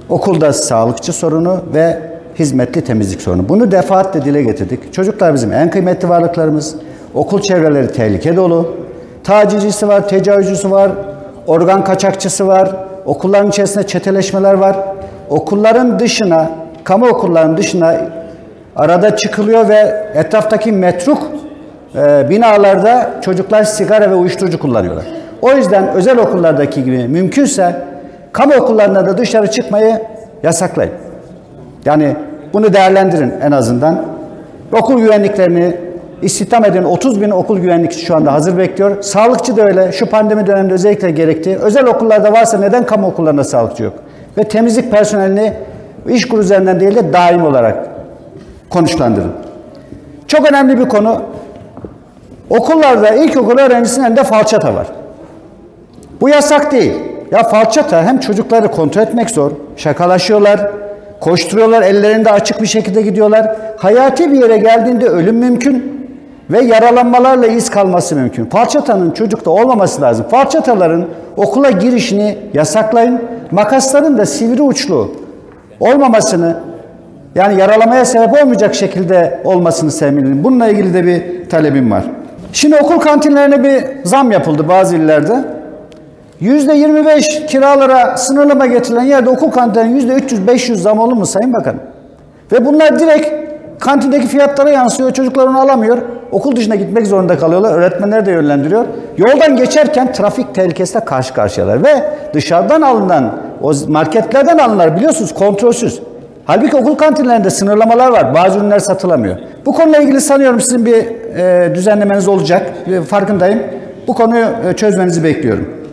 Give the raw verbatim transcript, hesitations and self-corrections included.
Okulda sağlıkçı sorunu ve hizmetli temizlik sorunu. Bunu defaatle dile getirdik. Çocuklar bizim en kıymetli varlıklarımız. Okul çevreleri tehlike dolu. Tacizcisi var, tecavüzcüsü var, organ kaçakçısı var. Okulların içerisinde çeteleşmeler var. Okulların dışına, kamu okullarının dışına arada çıkılıyor ve etraftaki metruk e, binalarda çocuklar sigara ve uyuşturucu kullanıyorlar. O yüzden özel okullardaki gibi mümkünse kamu okullarına da dışarı çıkmayı yasaklayın. Yani bunu değerlendirin en azından. Okul güvenliklerini istihdam edin. otuz bin okul güvenlikçisi şu anda hazır bekliyor. Sağlıkçı da öyle. Şu pandemi döneminde özellikle gerekti. Özel okullarda varsa neden kamu okullarında sağlıkçı yok? Ve temizlik personelini iş kuru üzerinden değil de daim olarak konuşlandırın. Çok önemli bir konu. Okullarda ilkokul öğrencisinin elinde falçata var. Bu yasak değil. Ya falçata hem çocukları kontrol etmek zor. Şakalaşıyorlar, koşturuyorlar, ellerinde açık bir şekilde gidiyorlar. Hayati bir yere geldiğinde ölüm mümkün ve yaralanmalarla iz kalması mümkün. Falçatanın çocukta olmaması lazım. Falçataların okula girişini yasaklayın. Makasların da sivri uçlu olmamasını, yani yaralamaya sebep olmayacak şekilde olmasını temin. Bununla ilgili de bir talebim var. Şimdi okul kantinlerine bir zam yapıldı bazı illerde. yüzde yirmi beş kiralara sınırlama getirilen yerde okul kantinlerinin yüzde üç yüz beş yüz zam olur mu Sayın Bakanım? Ve bunlar direkt kantindeki fiyatlara yansıyor. Çocuklar onu alamıyor. Okul dışına gitmek zorunda kalıyorlar. Öğretmenler de yönlendiriyor. Yoldan geçerken trafik tehlikesiyle karşı karşıyalar. Ve dışarıdan alınan, o marketlerden alınanlar biliyorsunuz kontrolsüz. Halbuki okul kantinlerinde sınırlamalar var. Bazı ürünler satılamıyor. Bu konuyla ilgili sanıyorum sizin bir e, düzenlemeniz olacak. Farkındayım. Bu konuyu e, çözmenizi bekliyorum.